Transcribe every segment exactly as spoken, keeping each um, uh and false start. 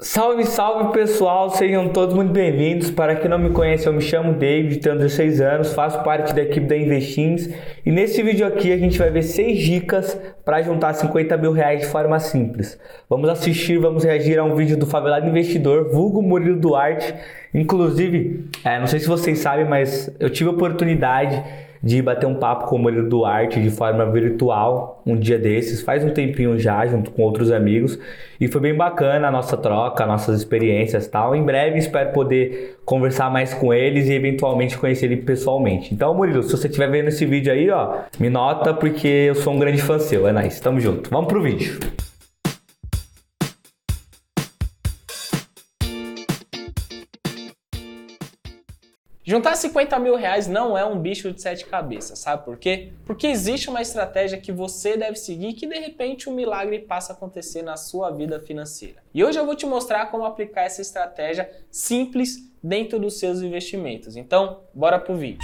Salve, salve pessoal, sejam todos muito bem-vindos. Para quem não me conhece, eu me chamo David, tenho dezesseis anos, faço parte da equipe da Investins e nesse vídeo aqui a gente vai ver seis dicas para juntar cinquenta mil reais de forma simples. Vamos assistir, vamos reagir a um vídeo do Favelado Investidor, vulgo Murilo Duarte. Inclusive, é, não sei se vocês sabem, mas eu tive a oportunidade de bater um papo com o Murilo Duarte de forma virtual um dia desses, faz um tempinho já, junto com outros amigos, e foi bem bacana a nossa troca, nossas experiências e tal. Em breve espero poder conversar mais com eles e eventualmente conhecer ele pessoalmente. Então, Murilo, se você estiver vendo esse vídeo aí, ó, me nota porque eu sou um grande fã seu, é nóis, tamo junto. Vamos pro vídeo. Juntar cinquenta mil reais não é um bicho de sete cabeças, sabe por quê? Porque existe uma estratégia que você deve seguir que de repente um milagre passa a acontecer na sua vida financeira. E hoje eu vou te mostrar como aplicar essa estratégia simples dentro dos seus investimentos. Então, bora pro vídeo.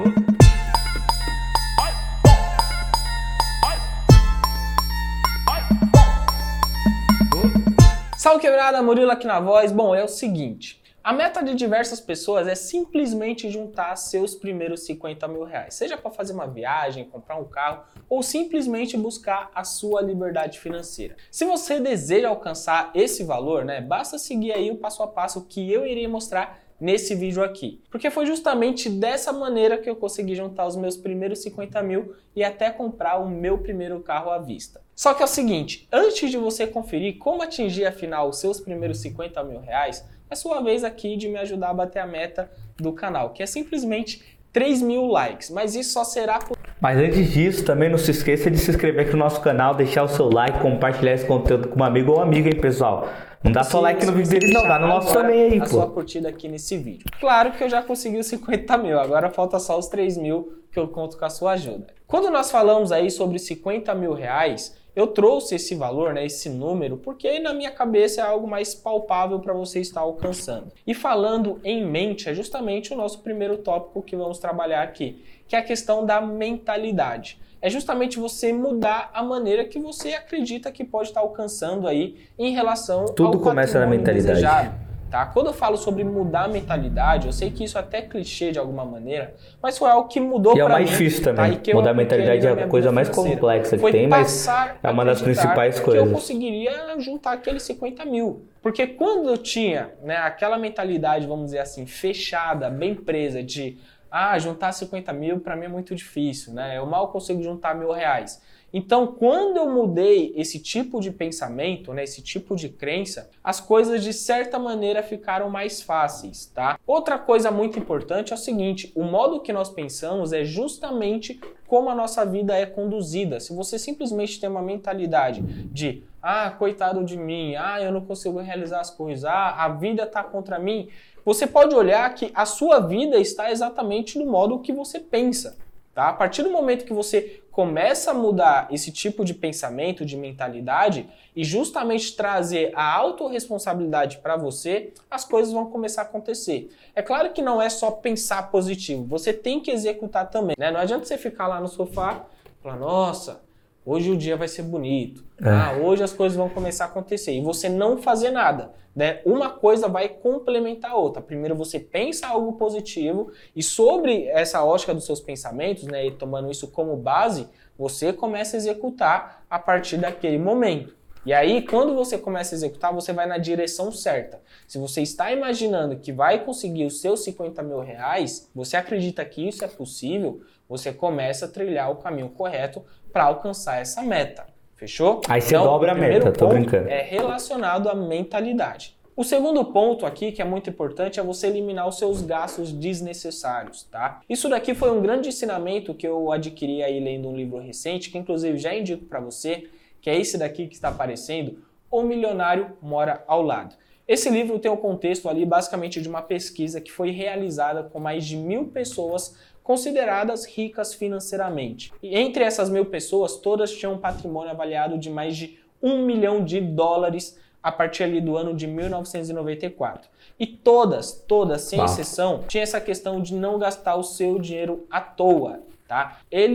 Salve quebrada, Murilo aqui na voz. Bom, é o seguinte. A meta de diversas pessoas é simplesmente juntar seus primeiros cinquenta mil reais, seja para fazer uma viagem, comprar um carro ou simplesmente buscar a sua liberdade financeira. Se você deseja alcançar esse valor, né, basta seguir aí o passo a passo que eu irei mostrar nesse vídeo aqui. Porque foi justamente dessa maneira que eu consegui juntar os meus primeiros cinquenta mil e até comprar o meu primeiro carro à vista. Só que é o seguinte, antes de você conferir como atingir afinal os seus primeiros cinquenta mil reais, é sua vez aqui de me ajudar a bater a meta do canal, que é simplesmente três mil likes, mas isso só será por... Mas antes disso, também não se esqueça de se inscrever aqui no nosso canal, deixar o seu like, compartilhar esse conteúdo com um amigo ou amiga, hein, pessoal? Não dá só like no vídeo deles, não, dá no nosso também aí, a pô. sua curtida aqui nesse vídeo. Claro que eu já consegui os cinquenta mil, agora falta só os três mil que eu conto com a sua ajuda. Quando nós falamos aí sobre cinquenta mil reais, eu trouxe esse valor, né, esse número, porque na minha cabeça é algo mais palpável para você estar alcançando. E falando em mente é justamente o nosso primeiro tópico que vamos trabalhar aqui, que é a questão da mentalidade. É justamente você mudar a maneira que você acredita que pode estar alcançando aí em relação Tudo ao começa na mentalidade. Desejado. Tá? Quando eu falo sobre mudar a mentalidade, eu sei que isso é até clichê de alguma maneira, mas foi algo que mudou para mim. E é o mais difícil também. Tá? Mudar a mentalidade é a coisa mais complexa que foi tem, mas é uma das principais coisas. Que eu conseguiria juntar aqueles cinquenta mil. Porque quando eu tinha, né, aquela mentalidade, vamos dizer assim, fechada, bem presa de ah, juntar cinquenta mil para mim é muito difícil, né? Eu mal consigo juntar mil reais. Então, quando eu mudei esse tipo de pensamento, né, esse tipo de crença, as coisas de certa maneira ficaram mais fáceis, tá? Outra coisa muito importante é o seguinte, o modo que nós pensamos é justamente como a nossa vida é conduzida. Se você simplesmente tem uma mentalidade de ah, coitado de mim, ah, eu não consigo realizar as coisas, ah, a vida está contra mim, você pode olhar que a sua vida está exatamente no modo que você pensa. Tá? A partir do momento que você começa a mudar esse tipo de pensamento, de mentalidade, e justamente trazer a autorresponsabilidade para você, as coisas vão começar a acontecer. É claro que não é só pensar positivo, você tem que executar também. Né? Não adianta você ficar lá no sofá e falar, nossa, hoje o dia vai ser bonito, é. ah, hoje as coisas vão começar a acontecer, e você não fazer nada. Né? Uma coisa vai complementar a outra. Primeiro você pensa algo positivo e sobre essa ótica dos seus pensamentos, né, e tomando isso como base, você começa a executar a partir daquele momento. E aí, quando você começa a executar, você vai na direção certa. Se você está imaginando que vai conseguir os seus cinquenta mil reais, você acredita que isso é possível, você começa a trilhar o caminho correto para alcançar essa meta. Fechou? Aí você então, dobra a meta, tô brincando. É relacionado à mentalidade. O segundo ponto aqui, que é muito importante, é você eliminar os seus gastos desnecessários, tá? Isso daqui foi um grande ensinamento que eu adquiri aí lendo um livro recente, que inclusive já indico para você, que é esse daqui que está aparecendo, O Milionário Mora ao Lado. Esse livro tem um contexto ali basicamente de uma pesquisa que foi realizada com mais de mil pessoas consideradas ricas financeiramente. E entre essas mil pessoas, todas tinham um patrimônio avaliado de mais de um milhão de dólares a partir ali do ano de mil novecentos e noventa e quatro. E todas, todas, sem exceção, tinha essa questão de não gastar o seu dinheiro à toa, tá? Eles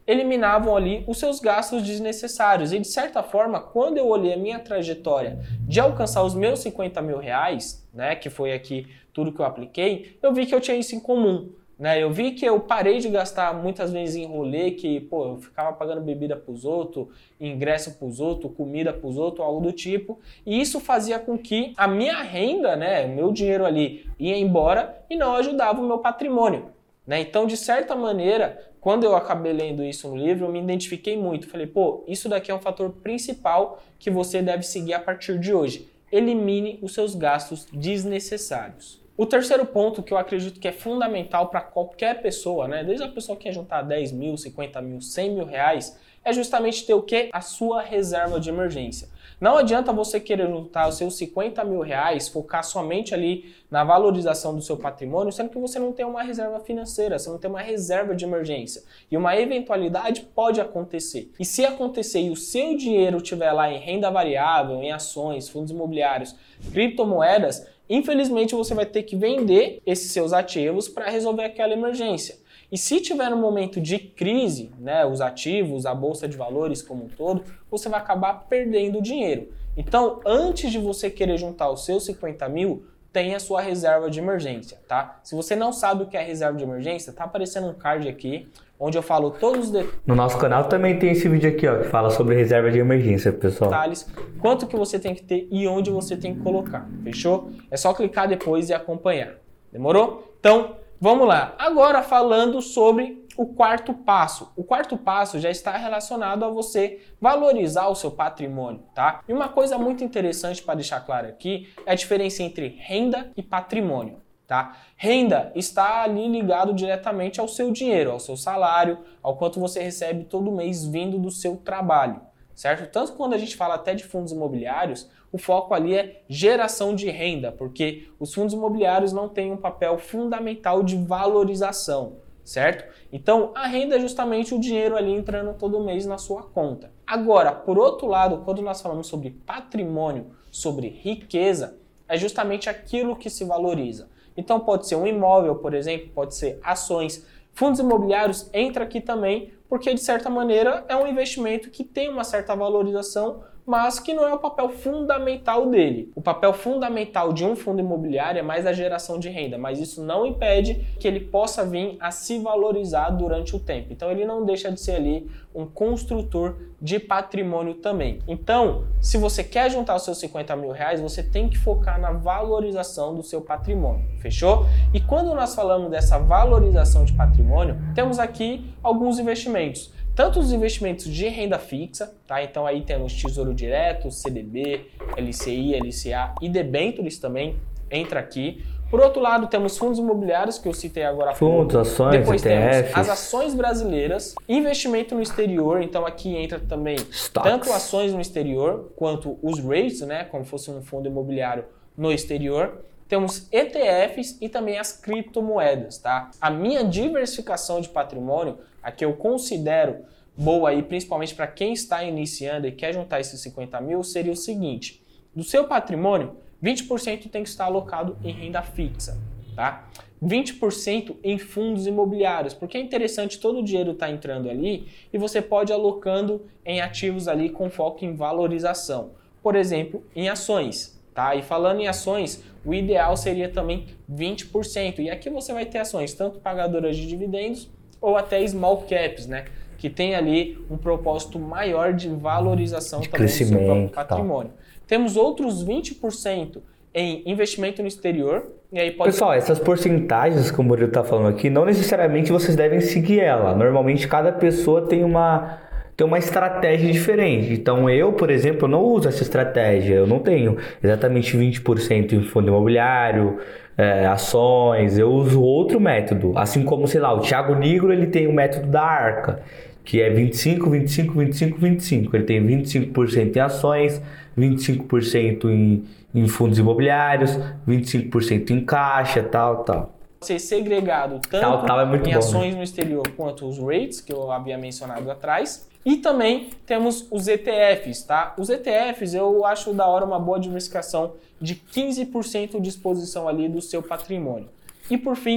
eliminavam ali os seus gastos desnecessários. E de certa forma, quando eu olhei a minha trajetória de alcançar os meus cinquenta mil reais, né, que foi aqui tudo que eu apliquei, eu vi que eu tinha isso em comum. Né? Eu vi que eu parei de gastar muitas vezes em rolê, que pô, eu ficava pagando bebida para os outros, ingresso para os outros, comida para os outros, algo do tipo. E isso fazia com que a minha renda, né, o meu dinheiro ali ia embora e não ajudava o meu patrimônio. Né? Então, de certa maneira, quando eu acabei lendo isso no livro, eu me identifiquei muito. Falei, pô, isso daqui é um fator principal que você deve seguir a partir de hoje. Elimine os seus gastos desnecessários. O terceiro ponto que eu acredito que é fundamental para qualquer pessoa, né? Desde a pessoa que quer juntar dez mil, cinquenta mil, cem mil reais, é justamente ter o quê? A sua reserva de emergência. Não adianta você querer juntar os seus cinquenta mil reais, focar somente ali na valorização do seu patrimônio, sendo que você não tem uma reserva financeira, você não tem uma reserva de emergência. E uma eventualidade pode acontecer. E se acontecer e o seu dinheiro estiver lá em renda variável, em ações, fundos imobiliários, criptomoedas, infelizmente você vai ter que vender esses seus ativos para resolver aquela emergência. E se tiver um momento de crise, né, os ativos, a bolsa de valores como um todo, você vai acabar perdendo dinheiro. Então, antes de você querer juntar os seus cinquenta mil, tenha a sua reserva de emergência, tá? Se você não sabe o que é reserva de emergência, tá aparecendo um card aqui, onde eu falo todos os detalhes. No nosso canal também tem esse vídeo aqui, ó, que fala sobre reserva de emergência, pessoal. Detalhes, quanto que você tem que ter e onde você tem que colocar, fechou? É só clicar depois e acompanhar. Demorou? Então, vamos lá. Agora falando sobre o quarto passo. O quarto passo já está relacionado a você valorizar o seu patrimônio, tá? E uma coisa muito interessante para deixar claro aqui é a diferença entre renda e patrimônio. Tá? Renda está ali ligado diretamente ao seu dinheiro, ao seu salário, ao quanto você recebe todo mês vindo do seu trabalho, certo? Tanto quando a gente fala até de fundos imobiliários, o foco ali é geração de renda, porque os fundos imobiliários não têm um papel fundamental de valorização, certo? Então, a renda é justamente o dinheiro ali entrando todo mês na sua conta. Agora, por outro lado, quando nós falamos sobre patrimônio, sobre riqueza, é justamente aquilo que se valoriza. Então pode ser um imóvel, por exemplo, pode ser ações. Fundos imobiliários entra aqui também, porque de certa maneira é um investimento que tem uma certa valorização, mas que não é o papel fundamental dele. O papel fundamental de um fundo imobiliário é mais a geração de renda, mas isso não impede que ele possa vir a se valorizar durante o tempo. Então ele não deixa de ser ali um construtor de patrimônio também. Então, se você quer juntar os seus cinquenta mil reais, você tem que focar na valorização do seu patrimônio, fechou? E quando nós falamos dessa valorização de patrimônio, temos aqui alguns investimentos. Tanto os investimentos de renda fixa, tá? Então aí temos Tesouro Direto, C D B, L C I, L C A e debêntures também entra aqui. Por outro lado, temos fundos imobiliários, que eu citei agora há pouco. Fundos, ações, Depois E T Fs. temos as ações brasileiras, investimento no exterior, então aqui entra também Stocks. Tanto ações no exterior, quanto os REITs, né? Como fosse um fundo imobiliário no exterior. Temos E T Fs e também as criptomoedas, tá? A minha diversificação de patrimônio, a que eu considero boa aí, principalmente para quem está iniciando e quer juntar esses cinquenta mil, seria o seguinte: do seu patrimônio, vinte por cento tem que estar alocado em renda fixa, tá? vinte por cento em fundos imobiliários, porque é interessante, todo o dinheiro está entrando ali e você pode ir alocando em ativos ali com foco em valorização. Por exemplo, em ações. Tá? E falando em ações, o ideal seria também vinte por cento. E aqui você vai ter ações tanto pagadoras de dividendos ou até small caps, né? Que tem ali um propósito maior de valorização de também do seu próprio tá. patrimônio. Temos outros vinte por cento em investimento no exterior. E aí pode... Pessoal, essas porcentagens que o Murilo está falando aqui, não necessariamente vocês devem seguir ela. Normalmente cada pessoa tem uma... tem uma estratégia diferente. Então eu, por exemplo, não uso essa estratégia. Eu não tenho exatamente vinte por cento em fundo imobiliário, é, ações. Eu uso outro método. Assim como, sei lá, o Thiago Nigro, ele tem o método da Arca, que é vinte e cinco, vinte e cinco, vinte e cinco, vinte e cinco. Ele tem vinte e cinco por cento em ações, vinte e cinco por cento em, em fundos imobiliários, vinte e cinco por cento em caixa, tal, tal. Ser segregado tanto tal, tal é muito em bom, ações né? no exterior quanto os REITs, que eu havia mencionado atrás. E também temos os E T Fs, tá? Os E T Fs eu acho da hora uma boa diversificação de quinze por cento de exposição ali do seu patrimônio. E por fim,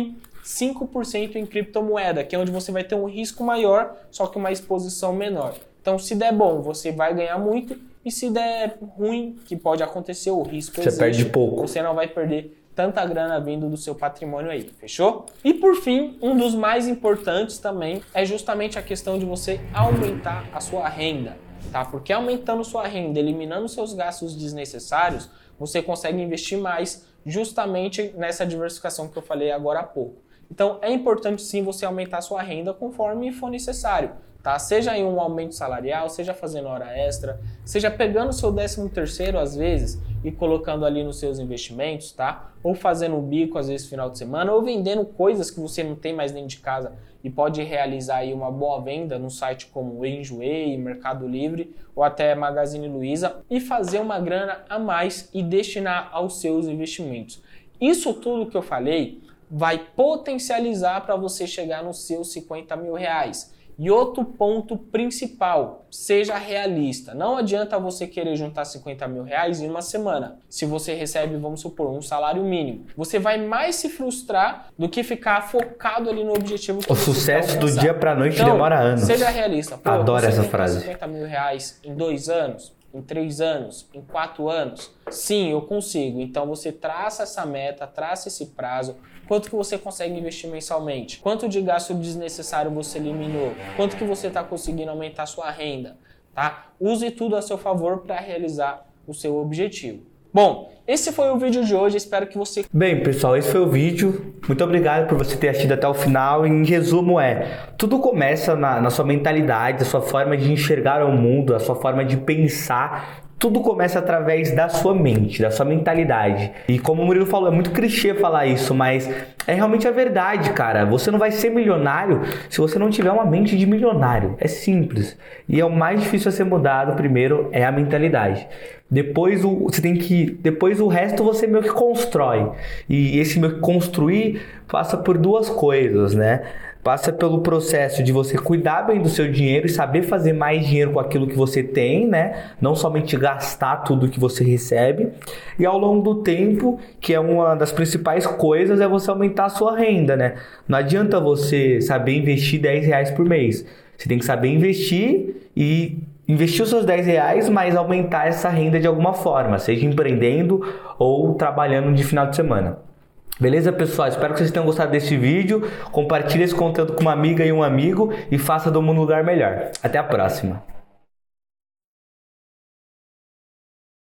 cinco por cento em criptomoeda, que é onde você vai ter um risco maior, só que uma exposição menor. Então, se der bom, você vai ganhar muito, e se der ruim, que pode acontecer, o risco você existe, perde pouco. Você não vai perder tanta grana vindo do seu patrimônio aí, fechou? E por fim, um dos mais importantes também é justamente a questão de você aumentar a sua renda, tá? Porque aumentando sua renda, eliminando seus gastos desnecessários, você consegue investir mais justamente nessa diversificação que eu falei agora há pouco. Então é importante sim você aumentar a sua renda conforme for necessário, tá? Seja em um aumento salarial, seja fazendo hora extra, seja pegando o seu décimo terceiro às vezes e colocando ali nos seus investimentos, tá? Ou fazendo um bico às vezes no final de semana, ou vendendo coisas que você não tem mais dentro de casa e pode realizar aí uma boa venda no site como o Enjoei, Mercado Livre ou até Magazine Luiza e fazer uma grana a mais e destinar aos seus investimentos. Isso tudo que eu falei vai potencializar para você chegar nos seus cinquenta mil reais. E outro ponto principal, seja realista. Não adianta você querer juntar cinquenta mil reais em uma semana. Se você recebe, vamos supor, um salário mínimo. Você vai mais se frustrar do que ficar focado ali no objetivo que o você sucesso quer do dia pra noite então, demora anos. Seja realista. Pô, adoro essa frase. cinquenta mil reais em dois anos, em três anos, em quatro anos. Sim, eu consigo. Então você traça essa meta, traça esse prazo. Quanto que você consegue investir mensalmente? Quanto de gasto desnecessário você eliminou? Quanto que você está conseguindo aumentar a sua renda? Tá? Use tudo a seu favor para realizar o seu objetivo. Bom, esse foi o vídeo de hoje, espero que você... Bem, pessoal, esse foi o vídeo. Muito obrigado por você ter assistido até o final. Em resumo é, tudo começa na, na sua mentalidade, a sua forma de enxergar o mundo, a sua forma de pensar. Tudo começa através da sua mente, da sua mentalidade. E como o Murilo falou, é muito clichê falar isso, mas é realmente a verdade, cara. Você não vai ser milionário se você não tiver uma mente de milionário. É simples. E é o mais difícil a ser mudado, primeiro, é a mentalidade. Depois o, você tem que, depois o resto você meio que constrói. E esse meio que construir passa por duas coisas, né? Passa pelo processo de você cuidar bem do seu dinheiro e saber fazer mais dinheiro com aquilo que você tem, né? Não somente gastar tudo que você recebe. E ao longo do tempo, que é uma das principais coisas, é você aumentar a sua renda, né? Não adianta você saber investir dez reais por mês. Você tem que saber investir e investir os seus dez reais, mas aumentar essa renda de alguma forma, seja empreendendo ou trabalhando de final de semana. Beleza, pessoal? Espero que vocês tenham gostado desse vídeo. Compartilhe esse conteúdo com uma amiga e um amigo e faça do mundo um lugar melhor. Até a próxima.